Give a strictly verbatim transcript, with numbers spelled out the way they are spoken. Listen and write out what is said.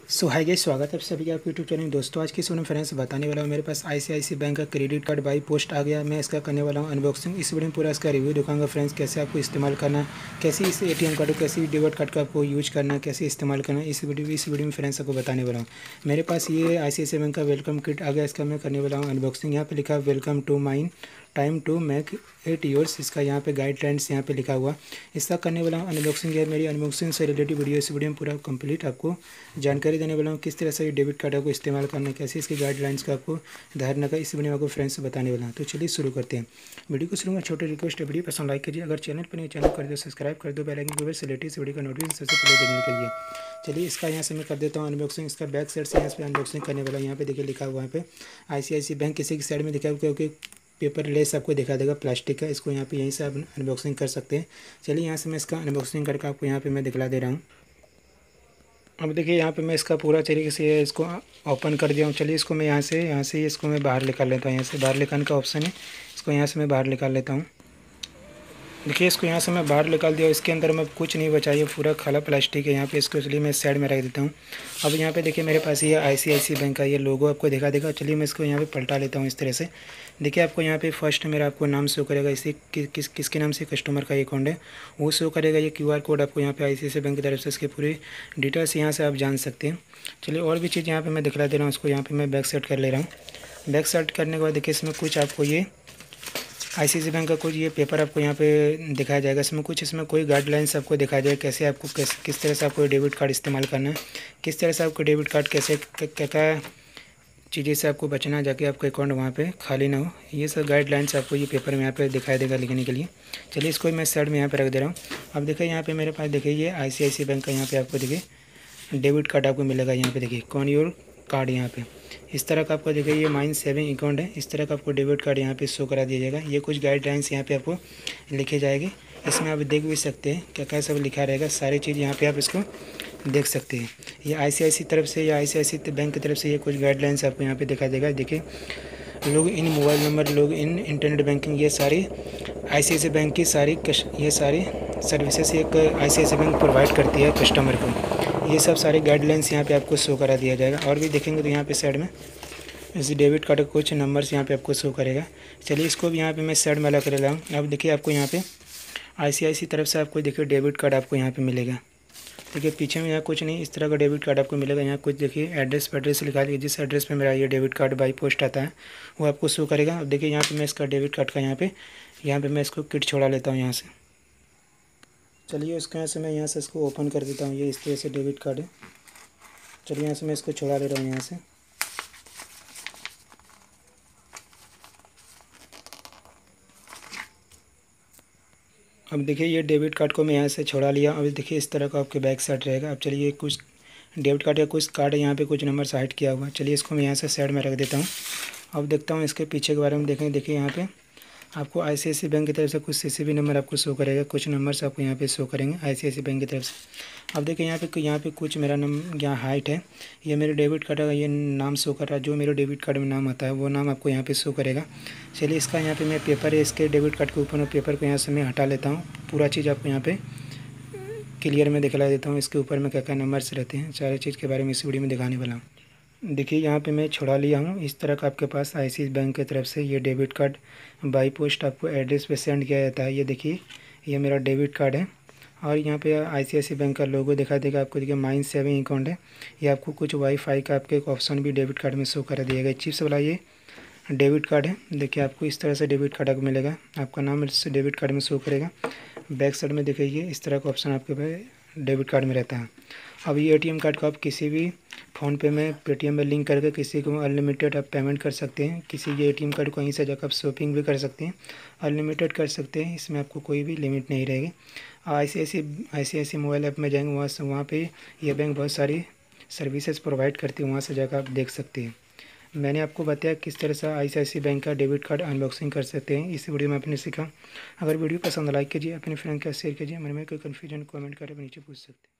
सो hi guys, स्वागत है आप सभी का आपके यूट्यूब चैनल। दोस्तों आज की इस वीडियो में फ्रेंड्स बताने वाला हूँ, मेरे पास आईसीआईसी बैंक का क्रेडिट कार्ड बाई पोस्ट आ गया। मैं इसका करने वाला हूँ अनबॉक्सिंग। इस वीडियो में पूरा इसका रिव्यू दिखाऊंगा फ्रेंड्स, कैसे आपको इस्तेमाल करना है, कैसे इस एटीएम कार्ड को, कैसे डेबिट कार्ड का आपको यूज करना है, कैसे इस्तेमाल करना है, इस वीडियो इस वीडियो में फ्रेंड्स आपको बताने वाला हूँ। मेरे पास ये आईसीआईसी बैंक का वेलकम किट आ गया, इसका मैं करने वाला हूँ अनबॉक्सिंग। यहाँ पे लिखा है welcome to mine time to make it yours. इसका यहाँ पे गाइडलाइंस यहाँ पे लिखा हुआ। इसका करने वाला हूँ अनबॉक्सिंग। है मेरी अनबॉक्सिंग से रिलेटेड वीडियो इस वीडियो में पूरा कंप्लीट आपको जानकारी देने वाला हूँ, किस तरह से ये डेबिट कार्ड को इस्तेमाल करना है, कैसे इसकी गाइडलाइंस का आपको ध्यान रखा, इस वीडियो में आपको फ्रेंड्स बताने वाला हूँ। तो चलिए शुरू करते हैं। वीडियो को शुरू में छोटे रिक्वेस्ट है, वीडियो पसंद लाइक कीजिए, अगर चैनल पर नहीं चैनल कर दो सब्सक्राइब कर दो, बेल आइकन को प्रेस लेटेस्ट वीडियो का नोटिफिकेशन सबसे पहले देखने के लिए। चलिए इसका यहाँ से मैं कर देता हूँ अनबॉक्सिंग। इसका बैक साइड से यहाँ पे अनबॉक्सिंग करने वाला यहाँ पे देखिए लिखा हुआ है पे आईसीआईसी बैंक, किसी की साइड में दिखा हुआ क्योंकि पेपर लेस आपको दिखा देगा प्लास्टिक का। इसको यहाँ पे यहीं से आप अनबॉक्सिंग कर सकते हैं। चलिए यहाँ से मैं इसका अनबॉक्सिंग करके आपको यहाँ पे मैं दिखला दे रहा हूँ। अब देखिए यहाँ पे मैं इसका पूरा तरीके से इसको ओपन कर दिया हूँ। चलिए इसको मैं यहाँ से यहाँ से इसको मैं बाहर निकाल लेता हूँ। यहाँ से बाहर निकालने का ऑप्शन है, इसको यहाँ से मैं बाहर निकाल लेता हूँ। देखिए इसको यहाँ से मैं बाहर निकाल दिया। इसके अंदर मैं कुछ नहीं बचा, ये पूरा खाला प्लास्टिक है यहाँ पे। इसको चलिए मैं साइड में रख देता हूँ। अब यहाँ पे देखिए मेरे पास ये आईसीआईसी बैंक का ये लोगो आपको दिखा देगा। चलिए मैं इसको यहाँ पे पलटा लेता हूँ इस तरह से। देखिए आपको यहाँ पे फर्स्ट मेरा आपको नाम शो करेगा, इसी कि, किस किसके नाम से कस्टमर का अकाउंट है वो शो करेगा। ये क्यूआर कोड आपको यहाँ पे आईसीआईसी बैंक की तरफ से इसकी पूरी डिटेल्स यहाँ से आप जान सकते हैं। चलिए और भी चीज़ यहाँ पर मैं दिखला दे रहा हूँ। उसको यहाँ पर मैं बैक सेट कर ले रहा हूँ। बैक सेट करने के बाद देखिए इसमें कुछ आपको ये आईसीआईसी बैंक का कुछ ये पेपर आपको यहाँ पे दिखाया जाएगा। इसमें कुछ इसमें कोई गाइडलाइंस आपको दिखाया जाएगा, कैसे आपको कैसे किस तरह से आपको डेबिट कार्ड इस्तेमाल करना है, किस तरह से आपको डेबिट कार्ड कैसे क्या क्या चीज़ें से आपको बचना है, जाके आपका अकाउंट वहाँ पे खाली ना हो। ये सब गाइडलाइंस आपको ये पेपर में यहाँ पे दिखाई देगा लिखने के लिए। चलिए इसको मैं साइड में यहाँ पे रख दे रहा हूँ। अब देखिए यहाँ पे मेरे पास देखिए ये आईसीआईसी बैंक का यहाँ पे आपको देखिए डेबिट कार्ड आपको मिलेगा। यहाँ पे देखिए कौन योर कार्ड यहाँ पे इस तरह का आपको देखिए ये माइन सेविंग अकाउंट है। इस तरह का आपको डेबिट कार्ड यहाँ पे शो करा दिया जाएगा। ये कुछ गाइडलाइंस यहाँ पे आपको लिखे जाएंगे। इसमें आप देख भी सकते हैं क्या क्या सब लिखा रहेगा, सारी चीज़ यहाँ पे आप इसको देख सकते हैं। ये आईसीआईसी तरफ से या आईसीआईसी बैंक की तरफ से ये कुछ गाइडलाइंस आपको यहाँ पे दिखा देगा। देखिए लोग इन मोबाइल नंबर, लोग इन इंटरनेट बैंकिंग, ये सारी आईसीआईसी बैंक की सारी ये सारी सर्विसेज एक आईसीआईसी बैंक प्रोवाइड करती है कस्टमर को। ये सब सारे गाइडलाइंस यहाँ पे आपको शो करा दिया जाएगा। और भी देखेंगे तो यहाँ पे साइड में इस डेबिट कार्ड का कुछ नंबर्स यहाँ पे आपको शो करेगा। चलिए इसको भी यहाँ पे मैं साइड में अलग कर रहा हूँ। अब देखिए आपको यहाँ पे आईसीआईसी तरफ से आपको देखिए डेबिट कार्ड आपको यहाँ पे मिलेगा। देखिए पीछे में यहाँ कुछ नहीं, इस तरह का डेबिट कार्ड आपको मिलेगा। यहाँ कुछ देखिए एड्रेस एड्रेस लिखा दिया, जिस एड्रेस पे मेरा ये डेबिट कार्ड बाई पोस्ट आता है वो आपको शो करेगा। अब देखिए यहाँ पे मैं इसका डेबिट कार्ड का यहाँ पे यहाँ पे मैं इसको किट छोड़ा लेता हूँ यहाँ से। चलिए उसके यहाँ से मैं यहाँ से इसको ओपन कर देता हूँ। ये इस तरह से डेबिट कार्ड है। चलिए यहाँ से मैं इसको छोड़ा ले रहा हूँ यहाँ से। अब देखिए ये डेबिट कार्ड को मैं यहाँ से छोड़ा लिया। अब देखिए इस तरह का आपके बैक साइड रहेगा। अब चलिए कुछ डेबिट कार्ड या कुछ कार्ड है यहाँ पे कुछ नंबर हाइड किया हुआ। चलिए इसको मैं यहाँ से साइड में रख देता हूँ। अब देखता हूँ इसके पीछे के बारे में देखेंगे। देखिए यहाँ पे आपको आईसीआईसी बैंक की तरफ से कुछ सीसीबी नंबर आपको शो करेगा, कुछ नंबर्स आपको यहाँ पे शो करेंगे आईसीआईसी बैंक की तरफ से। अब देखिए यहाँ पे यहाँ पे कुछ मेरा नंबर यहाँ हाइट है, ये मेरे डेबिट कार्ड का ये नाम शो कर रहा है। जो मेरे डेबिट कार्ड में नाम आता है वो नाम आपको यहाँ पे शो करेगा। चलिए इसका यहाँ पे मैं पेपर है इसके डेबिट कार्ड के ऊपर में पेपर को यहाँ से मैं हटा लेता हूँ। पूरा चीज़ आपको यहाँ पे क्लियर में दिखला देता हूँ। इसके ऊपर में क्या क्या नंबर्स रहते हैं, सारी चीज़ के बारे में इस वीडियो में दिखाने वाला हूँ। देखिए यहाँ पे मैं छुड़ा लिया हूँ। इस तरह का आपके पास आईसीआईसी बैंक की तरफ से ये डेबिट कार्ड बाई पोस्ट आपको एड्रेस पे सेंड किया जाता है। ये देखिए ये मेरा डेबिट कार्ड है और यहाँ पे आईसीआईसी बैंक का लोगो दिखा देगा आपको। देखिए माइन सेविंग अकाउंट है। ये आपको कुछ वाईफाई का आपके एक ऑप्शन भी डेबिट कार्ड में शो करा दिएगा। चिप्स वाला ये डेबिट कार्ड है। देखिए आपको इस तरह से डेबिट कार्ड आपको मिलेगा, आपका नाम इस डेबिट कार्ड में शो करेगा। बैक साइड में देखिए ये इस तरह का ऑप्शन आपके डेबिट कार्ड में रहता है। अब ये एटीएम कार्ड को आप किसी भी फ़ोन पे में पेटीएम में लिंक करके किसी को अनलिमिटेड आप पेमेंट कर सकते हैं। किसी ये एटीएम कार्ड को वहीं से जाकर आप शॉपिंग भी कर सकते हैं, अनलिमिटेड कर सकते हैं। इसमें आपको कोई भी लिमिट नहीं रहेगी। आईसीआईसी आईसीआईसी मोबाइल ऐप में जाएंगे, वहाँ से वहाँ पे ये बैंक बहुत सारी सर्विसेज प्रोवाइड करती है, वहाँ से जाकर आप देख सकते हैं। मैंने आपको बताया किस तरह से आईसीआईसी बैंक का डेबिट कार्ड अनबॉक्सिंग कर सकते हैं। इस वीडियो में आपने सीखा। अगर वीडियो पसंद लाइक कीजिए, अपने फ्रेंड का शेयर कीजिए। मन में कोई कन्फ्यूजन कमेंट करके नीचे पूछ सकते हैं।